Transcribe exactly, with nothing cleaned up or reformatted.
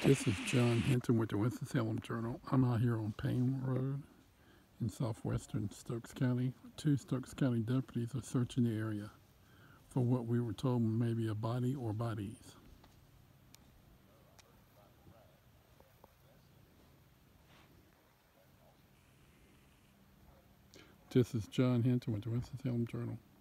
This is John Hinton with the Winston-Salem Journal. I'm out here on Payne Road in southwestern Stokes County. Two Stokes County deputies are searching the area for what we were told may be a body or bodies. This is John Hinton with the Winston-Salem Journal.